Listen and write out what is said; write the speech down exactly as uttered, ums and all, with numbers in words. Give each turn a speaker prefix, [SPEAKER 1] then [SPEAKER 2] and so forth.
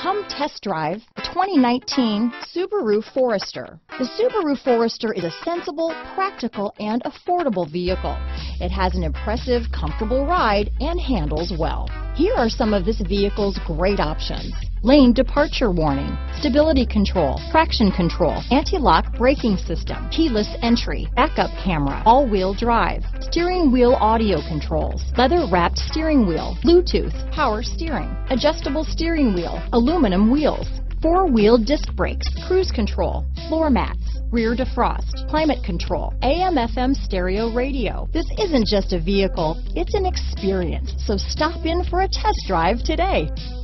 [SPEAKER 1] Come test drive the twenty nineteen Subaru Forester. The Subaru Forester is a sensible, practical, and affordable vehicle. It has an impressive, comfortable ride and handles well. Here are some of this vehicle's great options: lane departure warning, stability control, traction control, anti-lock braking system, keyless entry, backup camera, all-wheel drive, steering wheel audio controls, leather-wrapped steering wheel, Bluetooth, power steering, adjustable steering wheel, aluminum wheels, four-wheel disc brakes, cruise control, floor mats, rear defrost, climate control, A M F M stereo radio. This isn't just a vehicle, it's an experience. So stop in for a test drive today.